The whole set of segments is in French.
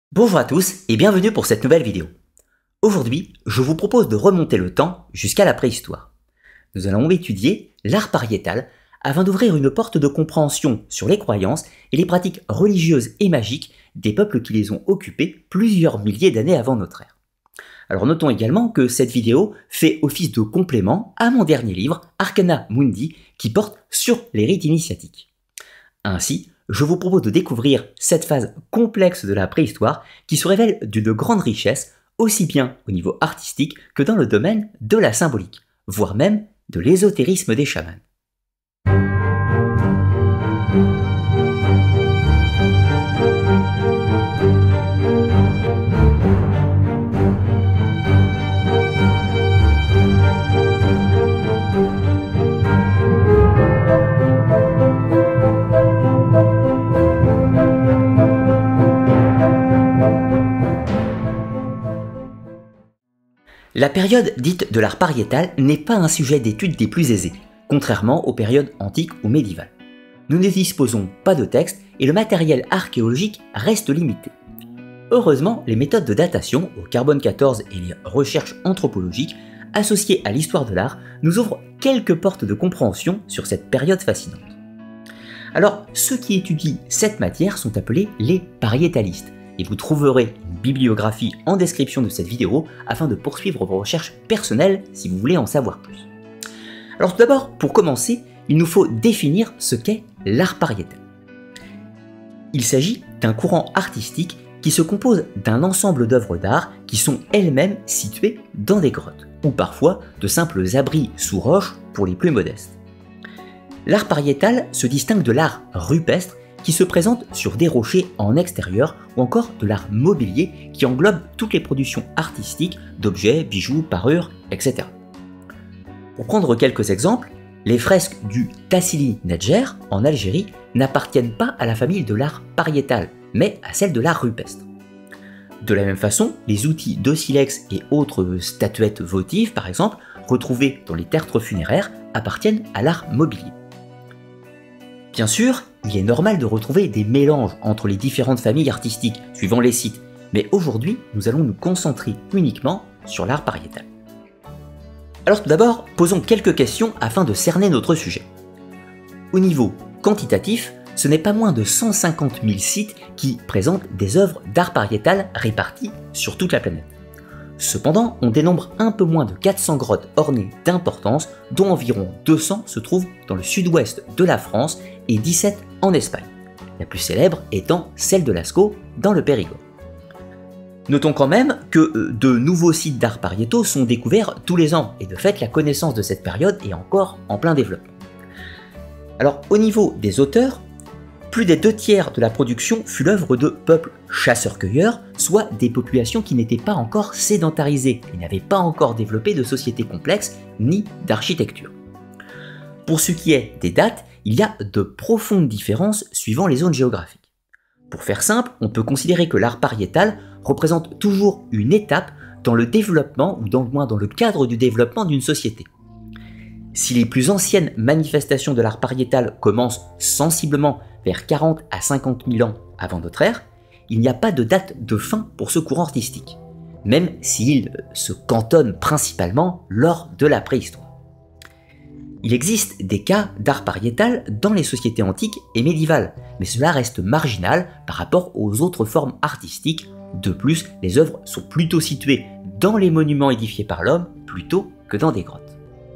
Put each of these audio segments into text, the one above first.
Bonjour à tous et bienvenue pour cette nouvelle vidéo. Aujourd'hui, je vous propose de remonter le temps jusqu'à la préhistoire. Nous allons étudier l'art pariétal afin d'ouvrir une porte de compréhension sur les croyances et les pratiques religieuses et magiques des peuples qui les ont occupés plusieurs milliers d'années avant notre ère. Alors notons également que cette vidéo fait office de complément à mon dernier livre, Arcana Mundi, qui porte sur les rites initiatiques. Ainsi, je vous propose de découvrir cette phase complexe de la préhistoire qui se révèle d'une grande richesse, aussi bien au niveau artistique que dans le domaine de la symbolique, voire même de l'ésotérisme des chamans. La période dite de l'art pariétal n'est pas un sujet d'étude des plus aisés, contrairement aux périodes antiques ou médiévales. Nous ne disposons pas de textes et le matériel archéologique reste limité. Heureusement, les méthodes de datation au carbone 14 et les recherches anthropologiques associées à l'histoire de l'art nous ouvrent quelques portes de compréhension sur cette période fascinante. Alors, ceux qui étudient cette matière sont appelés les pariétalistes, et vous trouverez une bibliographie en description de cette vidéo afin de poursuivre vos recherches personnelles si vous voulez en savoir plus. Alors tout d'abord, pour commencer, il nous faut définir ce qu'est l'art pariétal. Il s'agit d'un courant artistique qui se compose d'un ensemble d'œuvres d'art qui sont elles-mêmes situées dans des grottes, ou parfois de simples abris sous roches pour les plus modestes. L'art pariétal se distingue de l'art rupestre qui se présente sur des rochers en extérieur ou encore de l'art mobilier qui englobe toutes les productions artistiques d'objets, bijoux, parures, etc. Pour prendre quelques exemples, les fresques du Tassili Nedjer en Algérie n'appartiennent pas à la famille de l'art pariétal, mais à celle de l'art rupestre. De la même façon, les outils de silex et autres statuettes votives, par exemple, retrouvées dans les tertres funéraires, appartiennent à l'art mobilier. Bien sûr, il est normal de retrouver des mélanges entre les différentes familles artistiques suivant les sites, mais aujourd'hui, nous allons nous concentrer uniquement sur l'art pariétal. Alors tout d'abord, posons quelques questions afin de cerner notre sujet. Au niveau quantitatif, ce n'est pas moins de 150 000 sites qui présentent des œuvres d'art pariétal réparties sur toute la planète. Cependant, on dénombre un peu moins de 400 grottes ornées d'importance, dont environ 200 se trouvent dans le sud-ouest de la France et 17 en Espagne, la plus célèbre étant celle de Lascaux dans le Périgord. Notons quand même que de nouveaux sites d'art pariétaux sont découverts tous les ans, et de fait la connaissance de cette période est encore en plein développement. Alors au niveau des auteurs, plus des 2/3 de la production fut l'œuvre de peuples chasseurs-cueilleurs, soit des populations qui n'étaient pas encore sédentarisées et n'avaient pas encore développé de sociétés complexes ni d'architecture. Pour ce qui est des dates, il y a de profondes différences suivant les zones géographiques. Pour faire simple, on peut considérer que l'art pariétal représente toujours une étape dans le développement ou dans le cadre du développement d'une société. Si les plus anciennes manifestations de l'art pariétal commencent sensiblement vers 40 à 50 000 ans avant notre ère, il n'y a pas de date de fin pour ce courant artistique, même s'il se cantonne principalement lors de la préhistoire. Il existe des cas d'art pariétal dans les sociétés antiques et médiévales, mais cela reste marginal par rapport aux autres formes artistiques. De plus, les œuvres sont plutôt situées dans les monuments édifiés par l'homme plutôt que dans des grottes.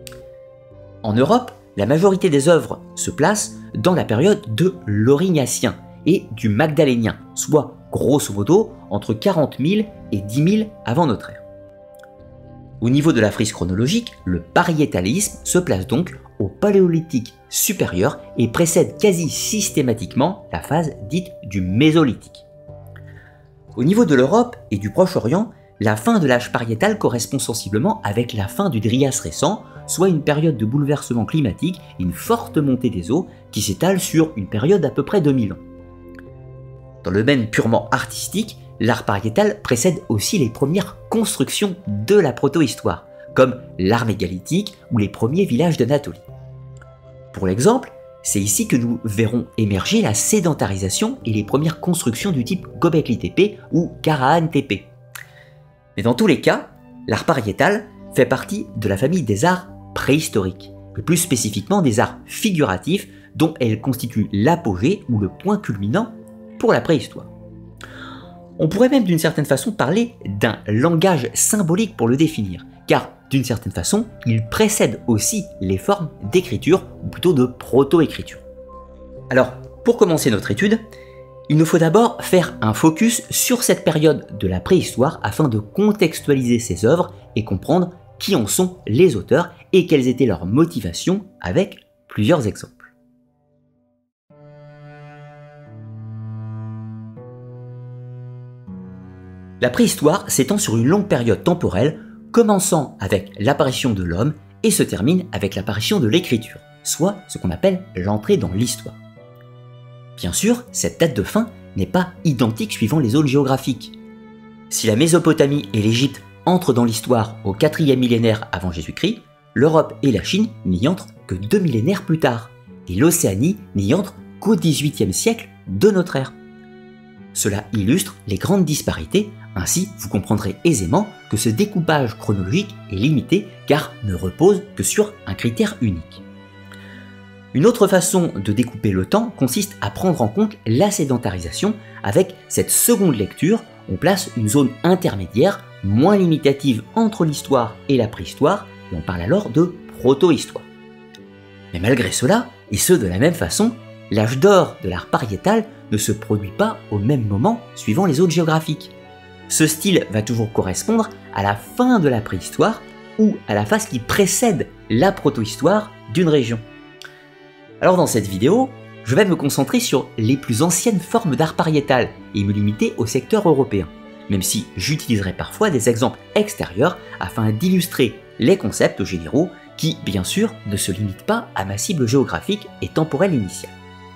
En Europe, la majorité des œuvres se placent dans la période de l'Aurignacien et du Magdalénien, soit grosso modo entre 40 000 et 10 000 avant notre ère. Au niveau de la frise chronologique, le pariétalisme se place donc au Paléolithique supérieur et précède quasi systématiquement la phase dite du Mésolithique. Au niveau de l'Europe et du Proche-Orient, la fin de l'âge pariétal correspond sensiblement avec la fin du Drias récent, soit une période de bouleversement climatique et une forte montée des eaux qui s'étale sur une période d'à peu près 2000 ans. Dans le domaine purement artistique, l'art pariétal précède aussi les premières constructions de la protohistoire, comme l'art mégalithique ou les premiers villages d'Anatolie. Pour l'exemple, C'est ici que nous verrons émerger la sédentarisation et les premières constructions du type Göbekli Tepe ou Karahan Tepe. Mais dans tous les cas, l'art pariétal fait partie de la famille des arts préhistoriques, et plus spécifiquement des arts figuratifs dont elle constitue l'apogée ou le point culminant pour la préhistoire. On pourrait même d'une certaine façon parler d'un langage symbolique pour le définir, car d'une certaine façon, il précède aussi les formes d'écriture, ou plutôt de proto-écriture. Alors, pour commencer notre étude, il nous faut d'abord faire un focus sur cette période de la préhistoire afin de contextualiser ces œuvres et comprendre qui en sont les auteurs et quelles étaient leurs motivations avec plusieurs exemples. La préhistoire s'étend sur une longue période temporelle, commençant avec l'apparition de l'homme et se termine avec l'apparition de l'écriture, soit ce qu'on appelle l'entrée dans l'histoire. Bien sûr, cette date de fin n'est pas identique suivant les zones géographiques. Si la Mésopotamie et l'Égypte entrent dans l'histoire au 4e millénaire avant Jésus-Christ, l'Europe et la Chine n'y entrent que 2 millénaires plus tard, et l'Océanie n'y entre qu'au 18e siècle de notre ère. Cela illustre les grandes disparités, ainsi vous comprendrez aisément que ce découpage chronologique est limité car ne repose que sur un critère unique. Une autre façon de découper le temps consiste à prendre en compte la sédentarisation. Avec cette seconde lecture, on place une zone intermédiaire moins limitative entre l'histoire et la préhistoire, et on parle alors de proto-histoire. Mais malgré cela, et ce de la même façon, l'âge d'or de l'art pariétal ne se produit pas au même moment suivant les zones géographiques. Ce style va toujours correspondre à la fin de la préhistoire ou à la phase qui précède la proto-histoire d'une région. Alors dans cette vidéo, je vais me concentrer sur les plus anciennes formes d'art pariétal et me limiter au secteur européen, même si j'utiliserai parfois des exemples extérieurs afin d'illustrer les concepts généraux qui, bien sûr, ne se limitent pas à ma cible géographique et temporelle initiale.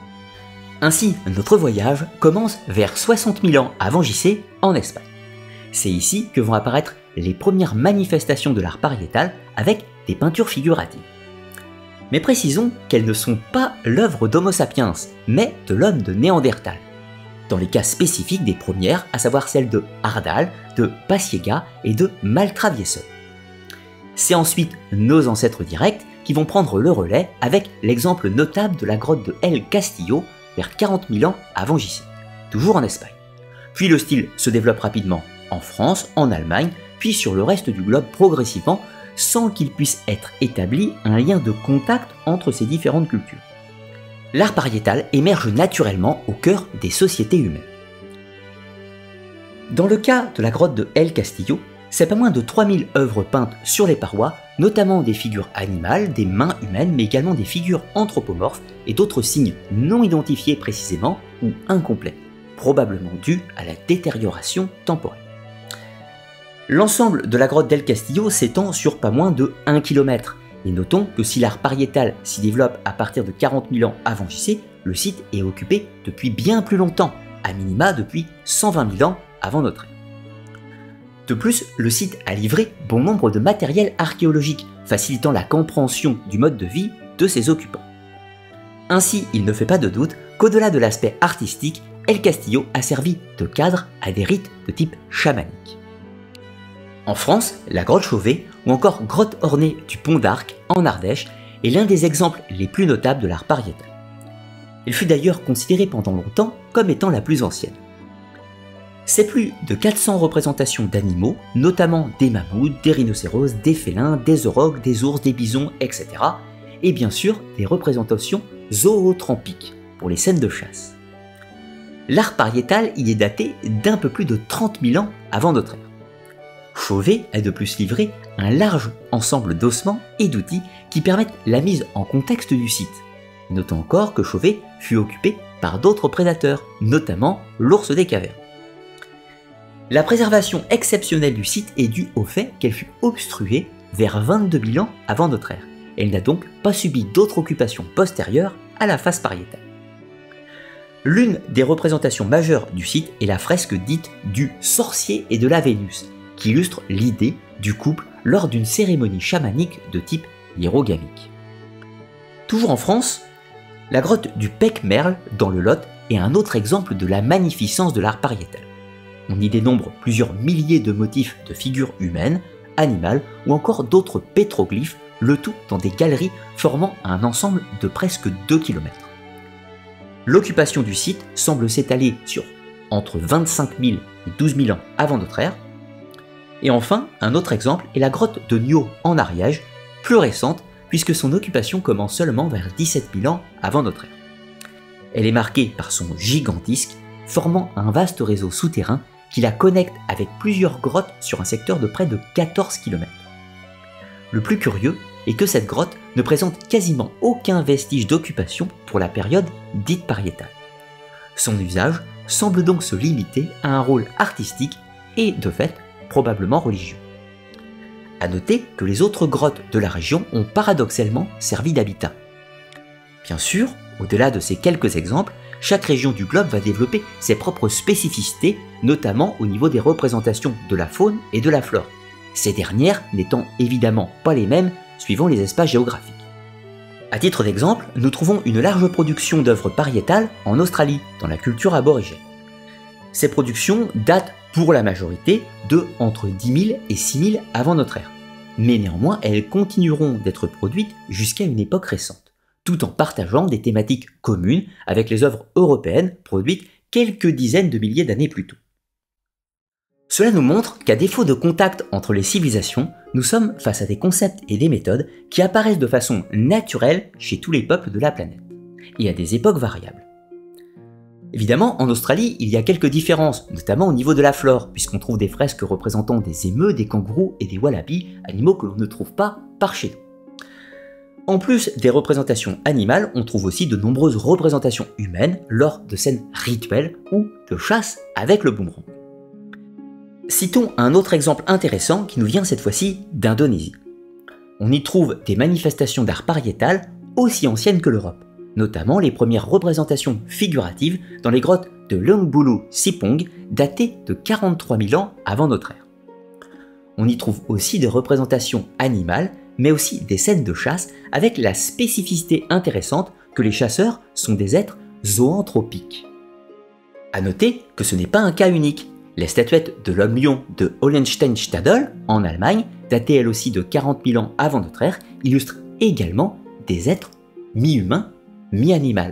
Ainsi, notre voyage commence vers 60 000 ans avant JC en Espagne. C'est ici que vont apparaître les premières manifestations de l'art pariétal avec des peintures figuratives. Mais précisons qu'elles ne sont pas l'œuvre d'Homo sapiens, mais de l'homme de Néandertal. Dans les cas spécifiques des premières, à savoir celles de Hardal, de Pasiega et de Maltravieson. C'est ensuite nos ancêtres directs qui vont prendre le relais avec l'exemple notable de la grotte de El Castillo vers 40 000 ans avant JC, toujours en Espagne. Puis le style se développe rapidement en France, en Allemagne, puis sur le reste du globe progressivement, sans qu'il puisse être établi un lien de contact entre ces différentes cultures. L'art pariétal émerge naturellement au cœur des sociétés humaines. Dans le cas de la grotte de El Castillo, c'est pas moins de 3000 œuvres peintes sur les parois, notamment des figures animales, des mains humaines, mais également des figures anthropomorphes et d'autres signes non identifiés précisément ou incomplets, probablement dus à la détérioration temporelle. L'ensemble de la grotte d'El Castillo s'étend sur pas moins de 1 km, et notons que si l'art pariétal s'y développe à partir de 40 000 ans avant JC, le site est occupé depuis bien plus longtemps, à minima depuis 120 000 ans avant notre ère. De plus, le site a livré bon nombre de matériel archéologique, facilitant la compréhension du mode de vie de ses occupants. Ainsi, il ne fait pas de doute qu'au-delà de l'aspect artistique, El Castillo a servi de cadre à des rites de type chamanique. En France, la grotte Chauvet ou encore grotte ornée du Pont d'Arc en Ardèche est l'un des exemples les plus notables de l'art pariétal. Elle fut d'ailleurs considérée pendant longtemps comme étant la plus ancienne. C'est plus de 400 représentations d'animaux, notamment des mammouths, des rhinocéros, des félins, des aurochs, des ours, des bisons, etc. Et bien sûr des représentations zootrampiques pour les scènes de chasse. L'art pariétal y est daté d'un peu plus de 30 000 ans avant notre ère. Chauvet a de plus livré un large ensemble d'ossements et d'outils qui permettent la mise en contexte du site. Notons encore que Chauvet fut occupé par d'autres prédateurs, notamment l'ours des cavernes. La préservation exceptionnelle du site est due au fait qu'elle fut obstruée vers 22 000 ans avant notre ère. Elle n'a donc pas subi d'autres occupations postérieures à la phase pariétale. L'une des représentations majeures du site est la fresque dite du sorcier et de la Vénus, qui illustre l'idée du couple lors d'une cérémonie chamanique de type hiérogamique. Toujours en France, La grotte du Pecmerle dans le Lot est un autre exemple de la magnificence de l'art pariétal. On y dénombre plusieurs milliers de motifs de figures humaines, animales ou encore d'autres pétroglyphes, le tout dans des galeries formant un ensemble de presque 2 km. L'occupation du site semble s'étaler sur entre 25 000 et 12 000 ans avant notre ère. Et enfin, un autre exemple est la grotte de Nio en Ariège, plus récente puisque son occupation commence seulement vers 17 000 ans avant notre ère. Elle est marquée par son gigantisme, formant un vaste réseau souterrain qui la connecte avec plusieurs grottes sur un secteur de près de 14 km. Le plus curieux est que cette grotte ne présente quasiment aucun vestige d'occupation pour la période dite pariétale. Son usage semble donc se limiter à un rôle artistique et, de fait, probablement religieux. A noter que les autres grottes de la région ont paradoxalement servi d'habitat. Bien sûr, au-delà de ces quelques exemples, chaque région du globe va développer ses propres spécificités, notamment au niveau des représentations de la faune et de la flore, ces dernières n'étant évidemment pas les mêmes suivant les espaces géographiques. À titre d'exemple, nous trouvons une large production d'œuvres pariétales en Australie, dans la culture aborigène. Ces productions datent pour la majorité de entre 10 000 et 6 000 avant notre ère, mais néanmoins elles continueront d'être produites jusqu'à une époque récente, tout en partageant des thématiques communes avec les œuvres européennes produites quelques dizaines de milliers d'années plus tôt. Cela nous montre qu'à défaut de contact entre les civilisations, nous sommes face à des concepts et des méthodes qui apparaissent de façon naturelle chez tous les peuples de la planète, et à des époques variables. Évidemment, en Australie, il y a quelques différences, notamment au niveau de la flore, puisqu'on trouve des fresques représentant des émeus, des kangourous et des wallabies, animaux que l'on ne trouve pas par chez nous. En plus des représentations animales, on trouve aussi de nombreuses représentations humaines lors de scènes rituelles ou de chasse avec le boomerang. Citons un autre exemple intéressant qui nous vient cette fois-ci d'Indonésie. On y trouve des manifestations d'art pariétal aussi anciennes que l'Europe, notamment les premières représentations figuratives dans les grottes de Leung Bulu Sipong datées de 43 000 ans avant notre ère. On y trouve aussi des représentations animales, mais aussi des scènes de chasse avec la spécificité intéressante que les chasseurs sont des êtres zoanthropiques. A noter que ce n'est pas un cas unique. Les statuettes de l'homme-lion de Hohenstein-Stadel, en Allemagne, datées elles aussi de 40 000 ans avant notre ère, illustrent également des êtres mi-humains, mi-animaux.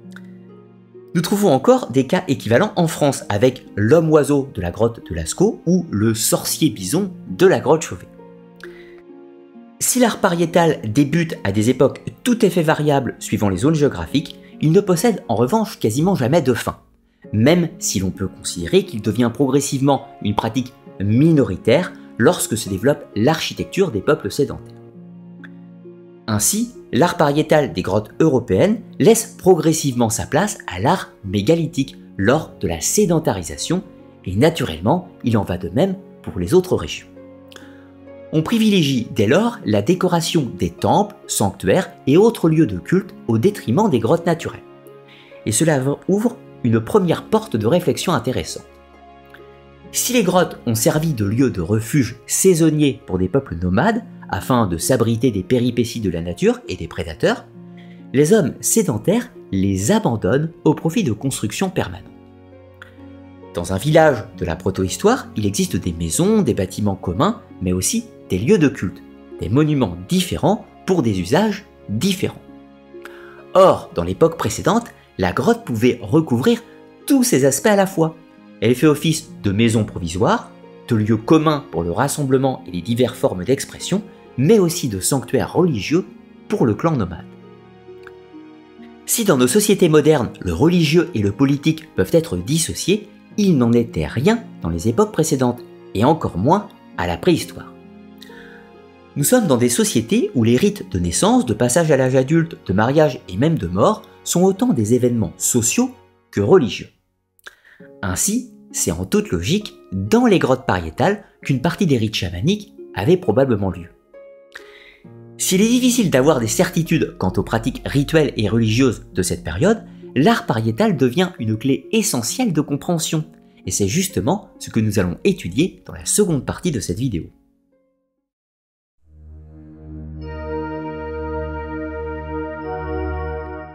Nous trouvons encore des cas équivalents en France avec l'homme-oiseau de la grotte de Lascaux ou le sorcier-bison de la grotte Chauvet. Si l'art pariétal débute à des époques tout à fait variables suivant les zones géographiques, il ne possède en revanche quasiment jamais de fin, même si l'on peut considérer qu'il devient progressivement une pratique minoritaire lorsque se développe l'architecture des peuples sédentaires. Ainsi, l'art pariétal des grottes européennes laisse progressivement sa place à l'art mégalithique lors de la sédentarisation, et naturellement, il en va de même pour les autres régions. On privilégie dès lors la décoration des temples, sanctuaires et autres lieux de culte au détriment des grottes naturelles. Et cela ouvre une première porte de réflexion intéressante. Si les grottes ont servi de lieu de refuge saisonnier pour des peuples nomades, afin de s'abriter des péripéties de la nature et des prédateurs, les hommes sédentaires les abandonnent au profit de constructions permanentes. Dans un village de la protohistoire, il existe des maisons, des bâtiments communs, mais aussi des lieux de culte, des monuments différents pour des usages différents. Or, dans l'époque précédente, la grotte pouvait recouvrir tous ces aspects à la fois. Elle fait office de maison provisoire, de lieu commun pour le rassemblement et les diverses formes d'expression, mais aussi de sanctuaire religieux pour le clan nomade. Si dans nos sociétés modernes, le religieux et le politique peuvent être dissociés, il n'en était rien dans les époques précédentes, et encore moins à la préhistoire. Nous sommes dans des sociétés où les rites de naissance, de passage à l'âge adulte, de mariage et même de mort sont autant des événements sociaux que religieux. Ainsi, c'est en toute logique dans les grottes pariétales qu'une partie des rites chamaniques avait probablement lieu. S'il est difficile d'avoir des certitudes quant aux pratiques rituelles et religieuses de cette période, l'art pariétal devient une clé essentielle de compréhension, et c'est justement ce que nous allons étudier dans la seconde partie de cette vidéo.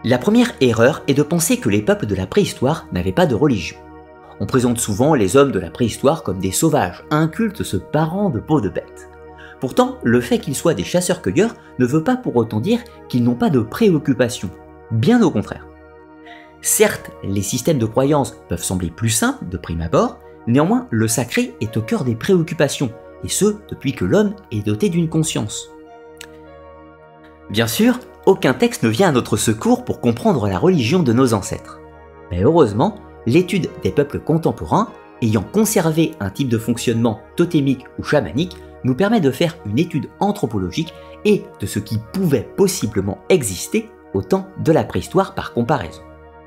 La première erreur est de penser que les peuples de la préhistoire n'avaient pas de religion. On présente souvent les hommes de la préhistoire comme des sauvages, incultes se parant de peau de bête. Pourtant, le fait qu'ils soient des chasseurs-cueilleurs ne veut pas pour autant dire qu'ils n'ont pas de préoccupations, bien au contraire. Certes, les systèmes de croyances peuvent sembler plus simples de prime abord, néanmoins le sacré est au cœur des préoccupations, et ce depuis que l'homme est doté d'une conscience. Bien sûr, aucun texte ne vient à notre secours pour comprendre la religion de nos ancêtres. Mais heureusement, l'étude des peuples contemporains, ayant conservé un type de fonctionnement totémique ou chamanique, nous permet de faire une étude anthropologique et de ce qui pouvait possiblement exister au temps de la préhistoire par comparaison.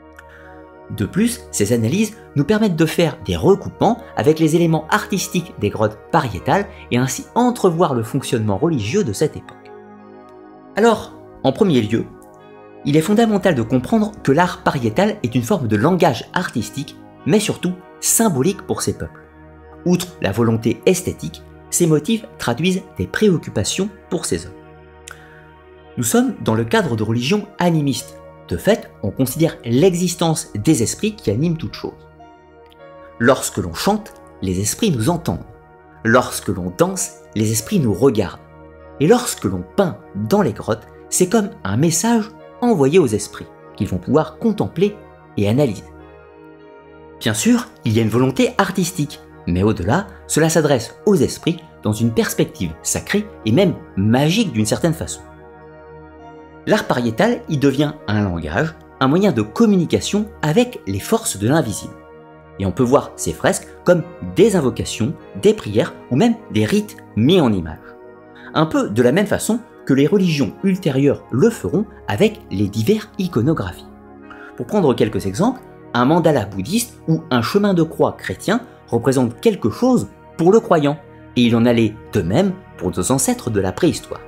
De plus, ces analyses nous permettent de faire des recoupements avec les éléments artistiques des grottes pariétales et ainsi entrevoir le fonctionnement religieux de cette époque. Alors, en premier lieu, il est fondamental de comprendre que l'art pariétal est une forme de langage artistique, mais surtout symbolique pour ces peuples. Outre la volonté esthétique, ces motifs traduisent des préoccupations pour ces hommes. Nous sommes dans le cadre de religions animistes. De fait, on considère l'existence des esprits qui animent toute chose. Lorsque l'on chante, les esprits nous entendent. Lorsque l'on danse, les esprits nous regardent. Et lorsque l'on peint dans les grottes, c'est comme un message envoyé aux esprits, qu'ils vont pouvoir contempler et analyser. Bien sûr, il y a une volonté artistique, mais au-delà, cela s'adresse aux esprits dans une perspective sacrée et même magique d'une certaine façon. L'art pariétal y devient un langage, un moyen de communication avec les forces de l'invisible. Et on peut voir ces fresques comme des invocations, des prières ou même des rites mis en image. Un peu de la même façon que les religions ultérieures le feront avec les diverses iconographies. Pour prendre quelques exemples, un mandala bouddhiste ou un chemin de croix chrétien représente quelque chose pour le croyant, et il en allait de même pour nos ancêtres de la préhistoire.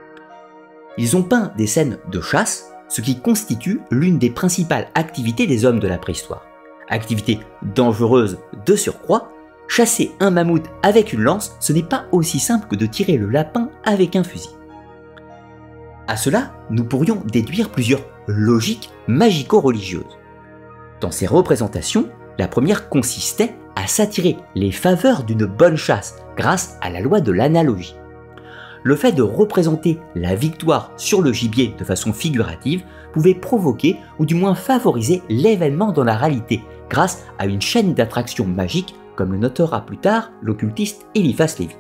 Ils ont peint des scènes de chasse, ce qui constitue l'une des principales activités des hommes de la préhistoire. Activité dangereuse de surcroît, chasser un mammouth avec une lance, ce n'est pas aussi simple que de tirer le lapin avec un fusil. À cela, nous pourrions déduire plusieurs logiques magico-religieuses. Dans ces représentations, la première consistait à s'attirer les faveurs d'une bonne chasse grâce à la loi de l'analogie. Le fait de représenter la victoire sur le gibier de façon figurative pouvait provoquer ou du moins favoriser l'événement dans la réalité grâce à une chaîne d'attractions magiques comme le notera plus tard l'occultiste Eliphas Lévi.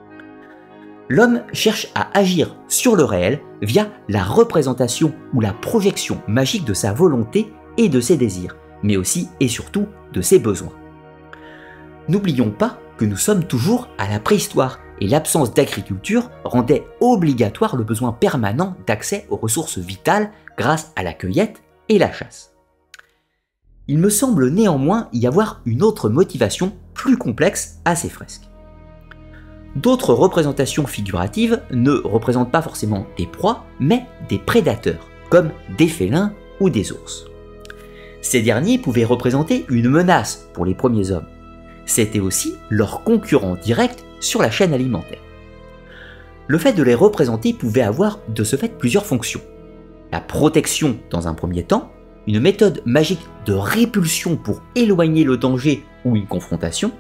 L'homme cherche à agir sur le réel via la représentation ou la projection magique de sa volonté et de ses désirs, mais aussi et surtout de ses besoins. N'oublions pas que nous sommes toujours à la préhistoire et l'absence d'agriculture rendait obligatoire le besoin permanent d'accès aux ressources vitales grâce à la cueillette et la chasse. Il me semble néanmoins y avoir une autre motivation plus complexe à ces fresques. D'autres représentations figuratives ne représentent pas forcément des proies, mais des prédateurs, comme des félins ou des ours. Ces derniers pouvaient représenter une menace pour les premiers hommes. C'était aussi leur concurrent direct sur la chaîne alimentaire. Le fait de les représenter pouvait avoir de ce fait plusieurs fonctions. La protection dans un premier temps, une méthode magique de répulsion pour éloigner le danger ou une confrontation.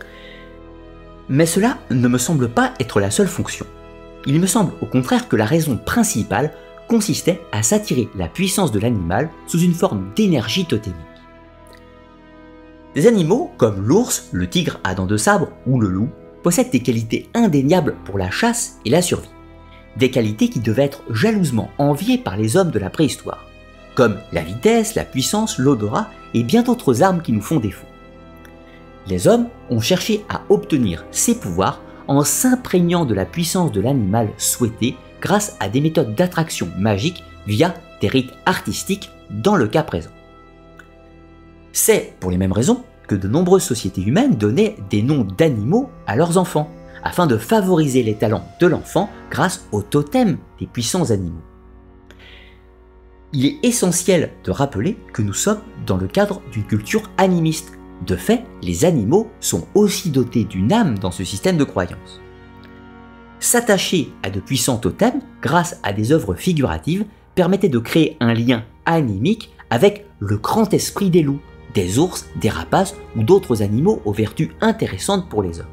Mais cela ne me semble pas être la seule fonction. Il me semble au contraire que la raison principale consistait à s'attirer la puissance de l'animal sous une forme d'énergie totémique. Des animaux comme l'ours, le tigre à dents de sabre ou le loup possèdent des qualités indéniables pour la chasse et la survie. Des qualités qui devaient être jalousement enviées par les hommes de la préhistoire, comme la vitesse, la puissance, l'odorat et bien d'autres armes qui nous font défaut. Les hommes ont cherché à obtenir ces pouvoirs en s'imprégnant de la puissance de l'animal souhaité grâce à des méthodes d'attraction magique via des rites artistiques dans le cas présent. C'est pour les mêmes raisons que de nombreuses sociétés humaines donnaient des noms d'animaux à leurs enfants, afin de favoriser les talents de l'enfant grâce au totem des puissants animaux. Il est essentiel de rappeler que nous sommes dans le cadre d'une culture animiste. De fait, les animaux sont aussi dotés d'une âme dans ce système de croyance. S'attacher à de puissants totems grâce à des œuvres figuratives permettait de créer un lien animique avec le grand esprit des loups, des ours, des rapaces ou d'autres animaux aux vertus intéressantes pour les hommes.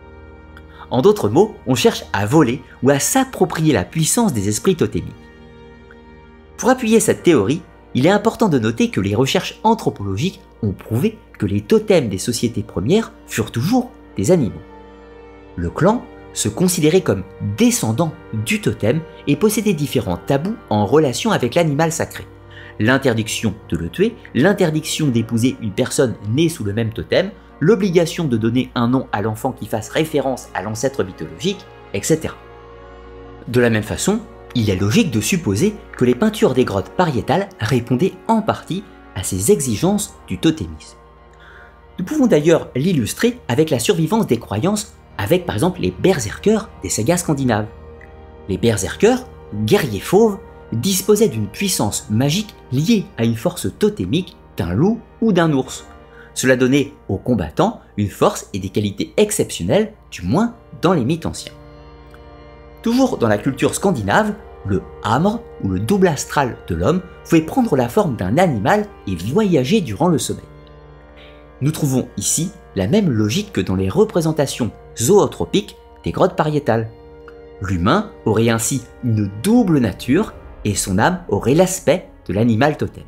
En d'autres mots, on cherche à voler ou à s'approprier la puissance des esprits totémiques. Pour appuyer cette théorie, il est important de noter que les recherches anthropologiques ont prouvé que les totems des sociétés premières furent toujours des animaux. Le clan se considérait comme descendant du totem et possédait différents tabous en relation avec l'animal sacré. L'interdiction de le tuer, l'interdiction d'épouser une personne née sous le même totem, l'obligation de donner un nom à l'enfant qui fasse référence à l'ancêtre mythologique, etc. De la même façon, il est logique de supposer que les peintures des grottes pariétales répondaient en partie à ces exigences du totémisme. Nous pouvons d'ailleurs l'illustrer avec la survivance des croyances avec par exemple les berserkers des sagas scandinaves. Les berserkers, guerriers fauves, disposaient d'une puissance magique liée à une force totémique d'un loup ou d'un ours. Cela donnait aux combattants une force et des qualités exceptionnelles, du moins dans les mythes anciens. Toujours dans la culture scandinave, le hamre ou le double astral de l'homme pouvait prendre la forme d'un animal et voyager durant le sommeil. Nous trouvons ici la même logique que dans les représentations zootropiques des grottes pariétales. L'humain aurait ainsi une double nature et son âme aurait l'aspect de l'animal totem.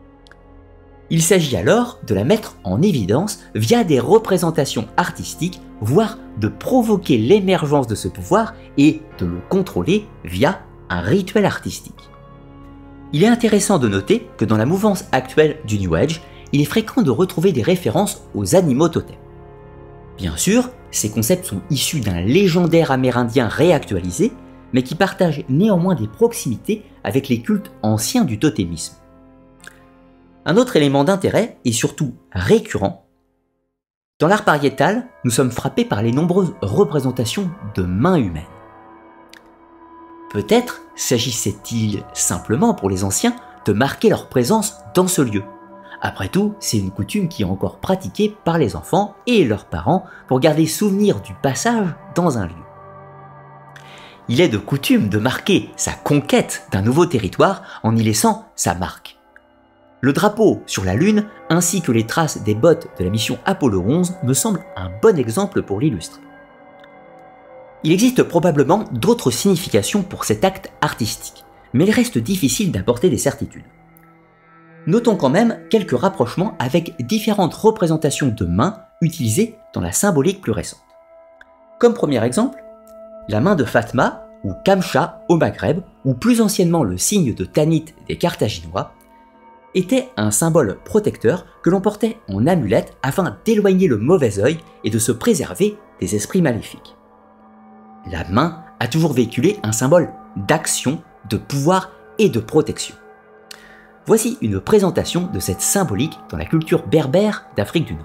Il s'agit alors de la mettre en évidence via des représentations artistiques, voire de provoquer l'émergence de ce pouvoir et de le contrôler via un rituel artistique. Il est intéressant de noter que dans la mouvance actuelle du New Age, il est fréquent de retrouver des références aux animaux totems. Bien sûr, ces concepts sont issus d'un légendaire amérindien réactualisé, mais qui partagent néanmoins des proximités avec les cultes anciens du totémisme. Un autre élément d'intérêt, et surtout récurrent, dans l'art pariétal, nous sommes frappés par les nombreuses représentations de mains humaines. Peut-être s'agissait-il simplement pour les anciens de marquer leur présence dans ce lieu. Après tout, c'est une coutume qui est encore pratiquée par les enfants et leurs parents pour garder souvenir du passage dans un lieu. Il est de coutume de marquer sa conquête d'un nouveau territoire en y laissant sa marque. Le drapeau sur la Lune ainsi que les traces des bottes de la mission Apollo 11 me semblent un bon exemple pour l'illustrer. Il existe probablement d'autres significations pour cet acte artistique, mais il reste difficile d'apporter des certitudes. Notons quand même quelques rapprochements avec différentes représentations de mains utilisées dans la symbolique plus récente. Comme premier exemple, la main de Fatma ou Kamcha au Maghreb, ou plus anciennement le signe de Tanit des Carthaginois, était un symbole protecteur que l'on portait en amulette afin d'éloigner le mauvais œil et de se préserver des esprits maléfiques. La main a toujours véhiculé un symbole d'action, de pouvoir et de protection. Voici une présentation de cette symbolique dans la culture berbère d'Afrique du Nord.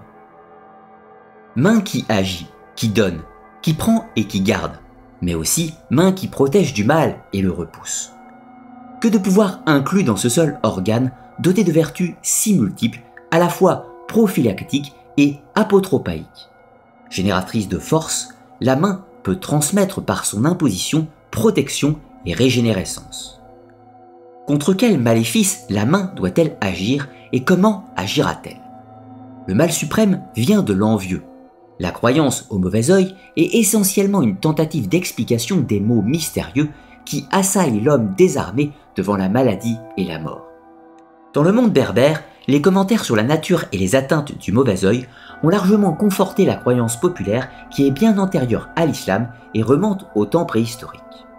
Main qui agit, qui donne, qui prend et qui garde, mais aussi main qui protège du mal et le repousse. Que de pouvoir inclus dans ce seul organe, doté de vertus si multiples, à la fois prophylactiques et apotropaïques. Génératrice de force, la main peut transmettre par son imposition protection et régénérescence. Contre quel maléfice la main doit-elle agir et comment agira-t-elle? Le mal suprême vient de l'envieux. La croyance au mauvais œil est essentiellement une tentative d'explication des maux mystérieux qui assaillent l'homme désarmé devant la maladie et la mort. Dans le monde berbère, les commentaires sur la nature et les atteintes du mauvais œil ont largement conforté la croyance populaire qui est bien antérieure à l'islam et remonte au temps préhistorique.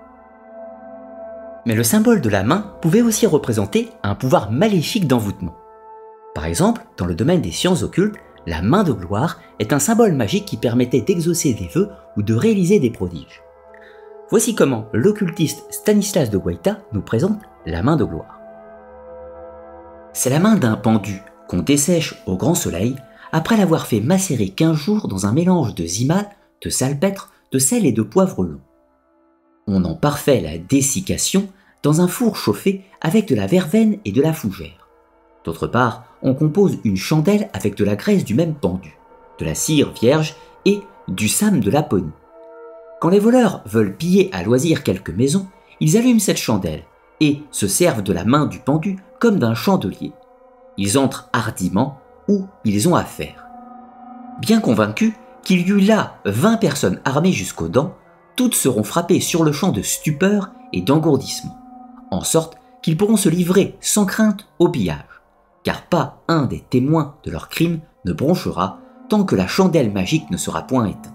Mais le symbole de la main pouvait aussi représenter un pouvoir maléfique d'envoûtement. Par exemple, dans le domaine des sciences occultes, la main de gloire est un symbole magique qui permettait d'exaucer des vœux ou de réaliser des prodiges. Voici comment l'occultiste Stanislas de Guaita nous présente la main de gloire. C'est la main d'un pendu qu'on dessèche au grand soleil après l'avoir fait macérer 15 jours dans un mélange de zimmal, de salpêtre, de sel et de poivre long. On en parfait la dessiccation dans un four chauffé avec de la verveine et de la fougère. D'autre part, on compose une chandelle avec de la graisse du même pendu, de la cire vierge et du sam de Laponie. Quand les voleurs veulent piller à loisir quelques maisons, ils allument cette chandelle et se servent de la main du pendu comme d'un chandelier. Ils entrent hardiment où ils ont affaire. Bien convaincus qu'il y eut là 20 personnes armées jusqu'aux dents, toutes seront frappées sur le champ de stupeur et d'engourdissement, en sorte qu'ils pourront se livrer sans crainte au pillage, car pas un des témoins de leur crime ne bronchera tant que la chandelle magique ne sera point éteinte.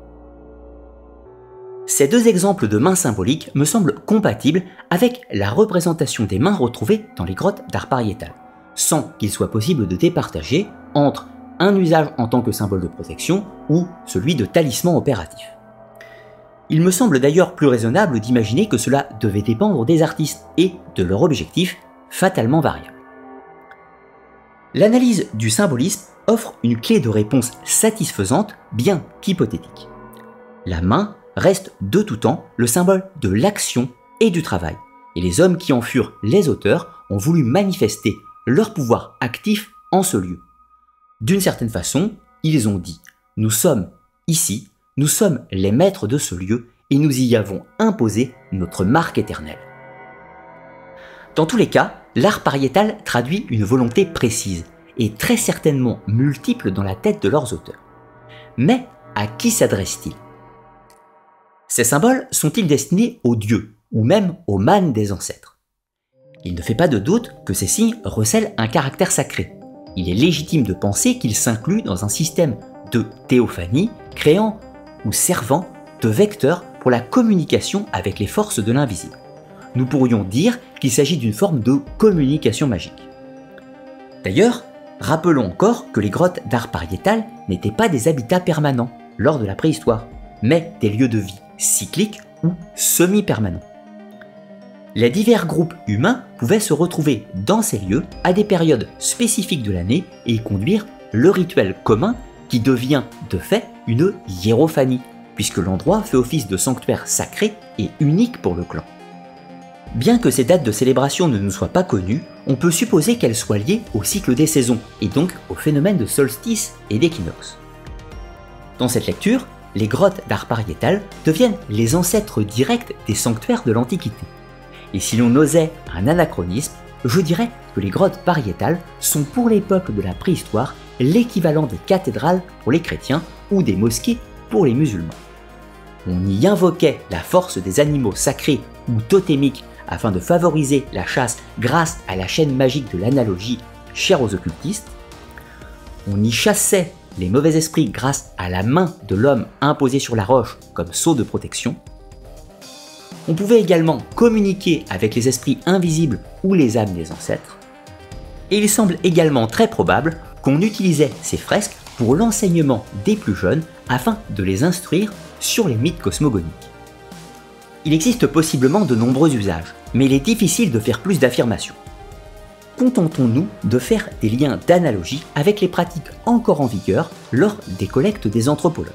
Ces deux exemples de mains symboliques me semblent compatibles avec la représentation des mains retrouvées dans les grottes d'art pariétal, sans qu'il soit possible de départager entre un usage en tant que symbole de protection ou celui de talisman opératif. Il me semble d'ailleurs plus raisonnable d'imaginer que cela devait dépendre des artistes et de leur objectif fatalement variable. L'analyse du symbolisme offre une clé de réponse satisfaisante, bien qu'hypothétique. La main reste de tout temps le symbole de l'action et du travail, et les hommes qui en furent les auteurs ont voulu manifester leur pouvoir actif en ce lieu. D'une certaine façon, ils ont dit « Nous sommes ici, nous sommes les maîtres de ce lieu et nous y avons imposé notre marque éternelle. » Dans tous les cas, l'art pariétal traduit une volonté précise et très certainement multiple dans la tête de leurs auteurs. Mais à qui s'adresse-t-il ? Ces symboles sont-ils destinés aux dieux ou même aux mânes des ancêtres ? Il ne fait pas de doute que ces signes recèlent un caractère sacré. Il est légitime de penser qu'ils s'incluent dans un système de théophanie créant ou servant de vecteur pour la communication avec les forces de l'invisible. Nous pourrions dire qu'il s'agit d'une forme de communication magique. D'ailleurs, rappelons encore que les grottes d'art pariétal n'étaient pas des habitats permanents lors de la préhistoire, mais des lieux de vie cycliques ou semi-permanents. Les divers groupes humains pouvaient se retrouver dans ces lieux à des périodes spécifiques de l'année et y conduire le rituel commun qui devient de fait une hiérophanie, puisque l'endroit fait office de sanctuaire sacré et unique pour le clan. Bien que ces dates de célébration ne nous soient pas connues, on peut supposer qu'elles soient liées au cycle des saisons et donc au phénomène de solstice et d'équinoxe. Dans cette lecture, les grottes d'art pariétal deviennent les ancêtres directs des sanctuaires de l'Antiquité. Et si l'on osait un anachronisme, je dirais que les grottes pariétales sont pour les peuples de la préhistoire l'équivalent des cathédrales pour les chrétiens ou des mosquées pour les musulmans. On y invoquait la force des animaux sacrés ou totémiques afin de favoriser la chasse grâce à la chaîne magique de l'analogie chère aux occultistes. On y chassait les mauvais esprits grâce à la main de l'homme imposée sur la roche comme sceau de protection. On pouvait également communiquer avec les esprits invisibles ou les âmes des ancêtres. Et il semble également très probable qu'on utilisait ces fresques pour l'enseignement des plus jeunes afin de les instruire sur les mythes cosmogoniques. Il existe possiblement de nombreux usages, mais il est difficile de faire plus d'affirmations. Contentons-nous de faire des liens d'analogie avec les pratiques encore en vigueur lors des collectes des anthropologues.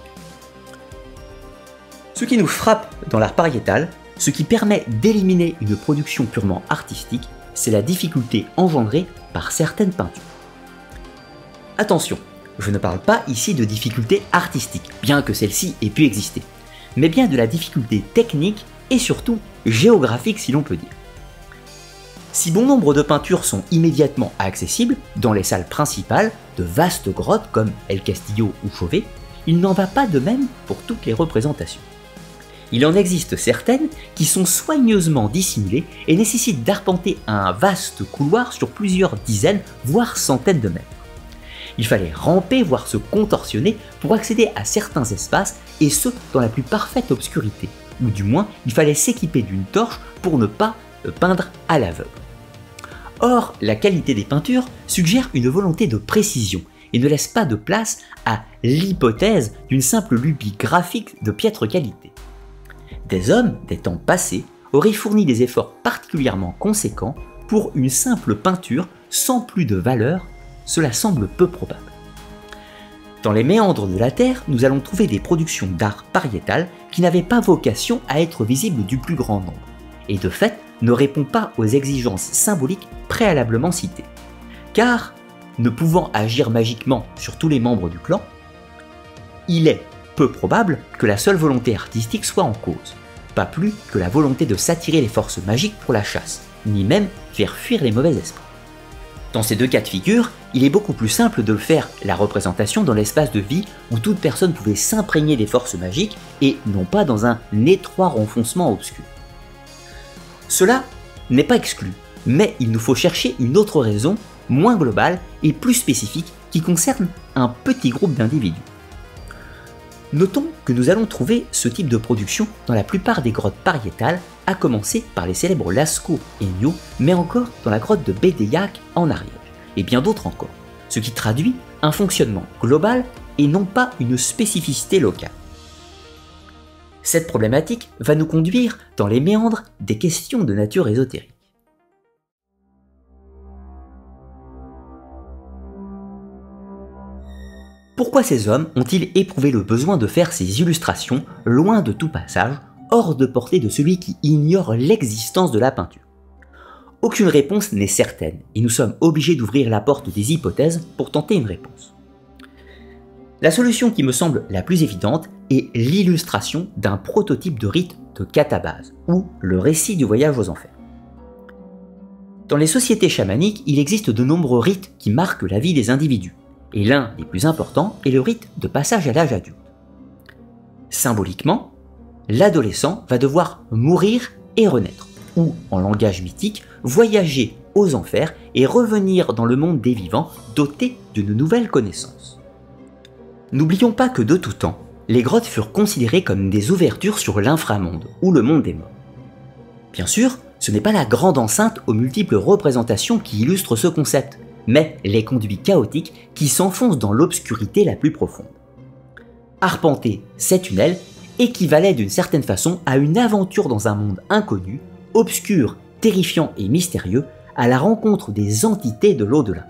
Ce qui nous frappe dans l'art pariétal, ce qui permet d'éliminer une production purement artistique, c'est la difficulté engendrée par certaines peintures. Attention, je ne parle pas ici de difficulté artistique, bien que celle-ci ait pu exister, mais bien de la difficulté technique et surtout géographique si l'on peut dire. Si bon nombre de peintures sont immédiatement accessibles dans les salles principales de vastes grottes comme El Castillo ou Chauvet, il n'en va pas de même pour toutes les représentations. Il en existe certaines qui sont soigneusement dissimulées et nécessitent d'arpenter un vaste couloir sur plusieurs dizaines, voire centaines de mètres. Il fallait ramper, voire se contorsionner pour accéder à certains espaces, et ce dans la plus parfaite obscurité, ou du moins il fallait s'équiper d'une torche pour ne pas peindre à l'aveugle. Or, la qualité des peintures suggère une volonté de précision et ne laisse pas de place à l'hypothèse d'une simple lubie graphique de piètre qualité. Des hommes des temps passés auraient fourni des efforts particulièrement conséquents pour une simple peinture sans plus de valeur, cela semble peu probable. Dans les méandres de la Terre, nous allons trouver des productions d'art pariétal qui n'avaient pas vocation à être visibles du plus grand nombre, et de fait ne répond pas aux exigences symboliques préalablement citées. Car, ne pouvant agir magiquement sur tous les membres du clan, il est peu probable que la seule volonté artistique soit en cause, pas plus que la volonté de s'attirer les forces magiques pour la chasse, ni même faire fuir les mauvais esprits. Dans ces deux cas de figure, il est beaucoup plus simple de faire la représentation dans l'espace de vie où toute personne pouvait s'imprégner des forces magiques et non pas dans un étroit renfoncement obscur. Cela n'est pas exclu, mais il nous faut chercher une autre raison, moins globale et plus spécifique, qui concerne un petit groupe d'individus. Notons que nous allons trouver ce type de production dans la plupart des grottes pariétales, à commencer par les célèbres Lascaux et Nio, mais encore dans la grotte de Bédéiac en Ariège, et bien d'autres encore, ce qui traduit un fonctionnement global et non pas une spécificité locale. Cette problématique va nous conduire dans les méandres des questions de nature ésotérique. Pourquoi ces hommes ont-ils éprouvé le besoin de faire ces illustrations loin de tout passage, hors de portée de celui qui ignore l'existence de la peinture? Aucune réponse n'est certaine, et nous sommes obligés d'ouvrir la porte des hypothèses pour tenter une réponse. La solution qui me semble la plus évidente est l'illustration d'un prototype de rite de catabase, ou le récit du voyage aux enfers. Dans les sociétés chamaniques, il existe de nombreux rites qui marquent la vie des individus, et l'un des plus importants est le rite de passage à l'âge adulte. Symboliquement, l'adolescent va devoir mourir et renaître, ou en langage mythique, voyager aux enfers et revenir dans le monde des vivants doté d'une nouvelle connaissance. N'oublions pas que de tout temps, les grottes furent considérées comme des ouvertures sur l'inframonde, ou le monde des morts. Bien sûr, ce n'est pas la grande enceinte aux multiples représentations qui illustrent ce concept, mais les conduits chaotiques qui s'enfoncent dans l'obscurité la plus profonde. Arpenter ces tunnels équivalait d'une certaine façon à une aventure dans un monde inconnu, obscur, terrifiant et mystérieux, à la rencontre des entités de l'au-delà.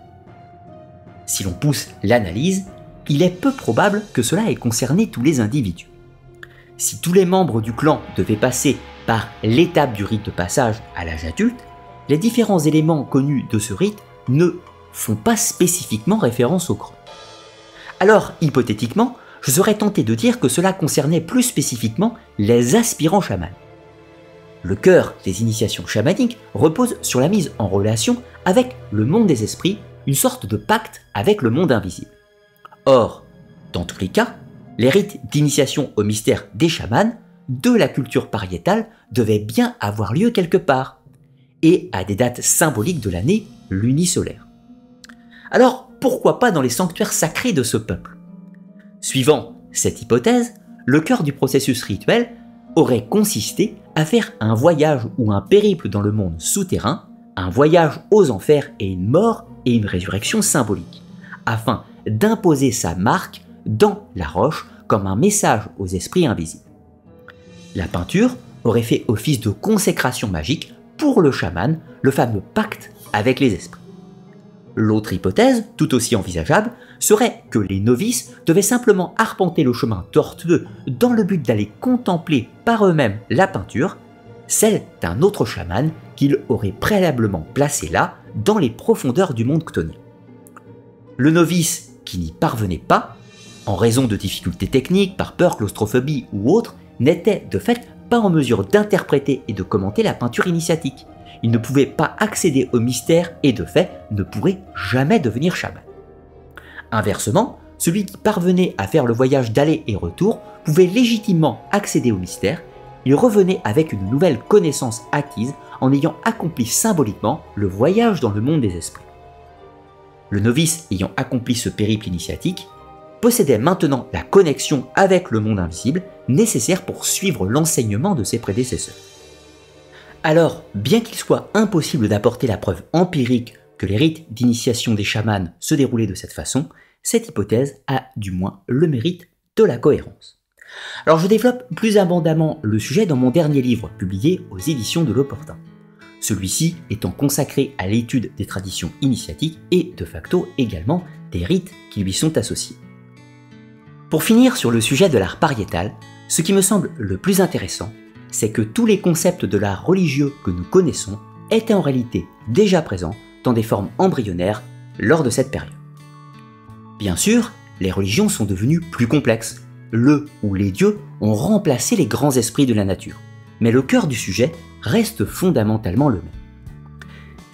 Si l'on pousse l'analyse, il est peu probable que cela ait concerné tous les individus. Si tous les membres du clan devaient passer par l'étape du rite de passage à l'âge adulte, les différents éléments connus de ce rite ne font pas spécifiquement référence aux grottes. Alors, hypothétiquement, je serais tenté de dire que cela concernait plus spécifiquement les aspirants chamans. Le cœur des initiations chamaniques repose sur la mise en relation avec le monde des esprits, une sorte de pacte avec le monde invisible. Or, dans tous les cas, les rites d'initiation au mystère des chamans de la culture pariétale devaient bien avoir lieu quelque part, et à des dates symboliques de l'année lunisolaire. Alors, pourquoi pas dans les sanctuaires sacrés de ce peuple? Suivant cette hypothèse, le cœur du processus rituel aurait consisté à faire un voyage ou un périple dans le monde souterrain, un voyage aux enfers et une mort et une résurrection symbolique, afin d'imposer sa marque dans la roche comme un message aux esprits invisibles. La peinture aurait fait office de consécration magique pour le chaman, le fameux pacte avec les esprits. L'autre hypothèse, tout aussi envisageable, serait que les novices devaient simplement arpenter le chemin tortueux dans le but d'aller contempler par eux-mêmes la peinture, celle d'un autre chaman qu'ils auraient préalablement placé là, dans les profondeurs du monde chthonien. Le novice qui n'y parvenait pas, en raison de difficultés techniques, par peur, claustrophobie ou autre, n'était de fait pas en mesure d'interpréter et de commenter la peinture initiatique. Il ne pouvait pas accéder au mystère et de fait ne pourrait jamais devenir chaman. Inversement, celui qui parvenait à faire le voyage d'aller et retour pouvait légitimement accéder au mystère, il revenait avec une nouvelle connaissance acquise en ayant accompli symboliquement le voyage dans le monde des esprits. Le novice ayant accompli ce périple initiatique possédait maintenant la connexion avec le monde invisible nécessaire pour suivre l'enseignement de ses prédécesseurs. Alors, bien qu'il soit impossible d'apporter la preuve empirique que les rites d'initiation des chamans se déroulaient de cette façon, cette hypothèse a du moins le mérite de la cohérence. Alors je développe plus abondamment le sujet dans mon dernier livre publié aux éditions de l'Opportun. Celui-ci étant consacré à l'étude des traditions initiatiques et de facto également des rites qui lui sont associés. Pour finir sur le sujet de l'art pariétal, ce qui me semble le plus intéressant, c'est que tous les concepts de l'art religieux que nous connaissons étaient en réalité déjà présents dans des formes embryonnaires lors de cette période. Bien sûr, les religions sont devenues plus complexes. Le ou les dieux ont remplacé les grands esprits de la nature, mais le cœur du sujet reste fondamentalement le même.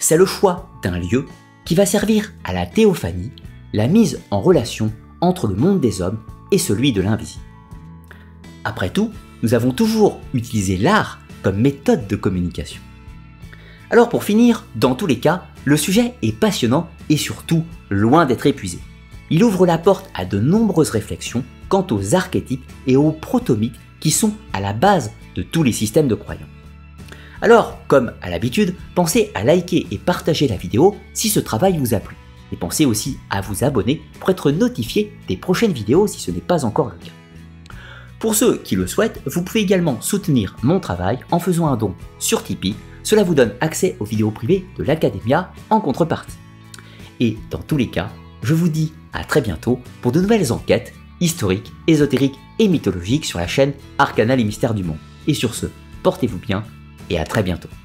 c'est le choix d'un lieu qui va servir à la théophanie, la mise en relation entre le monde des hommes et celui de l'invisible. Après tout, nous avons toujours utilisé l'art comme méthode de communication. Alors pour finir, dans tous les cas, le sujet est passionnant et surtout loin d'être épuisé. Il ouvre la porte à de nombreuses réflexions quant aux archétypes et aux protomythes qui sont à la base de tous les systèmes de croyance. Alors, comme à l'habitude, pensez à liker et partager la vidéo si ce travail vous a plu. Et pensez aussi à vous abonner pour être notifié des prochaines vidéos si ce n'est pas encore le cas. Pour ceux qui le souhaitent, vous pouvez également soutenir mon travail en faisant un don sur Tipeee. Cela vous donne accès aux vidéos privées de l'Academia en contrepartie. Et dans tous les cas, je vous dis à très bientôt pour de nouvelles enquêtes historiques, ésotériques et mythologiques sur la chaîne Arcana les Mystères du Monde. Et sur ce, portez-vous bien et à très bientôt.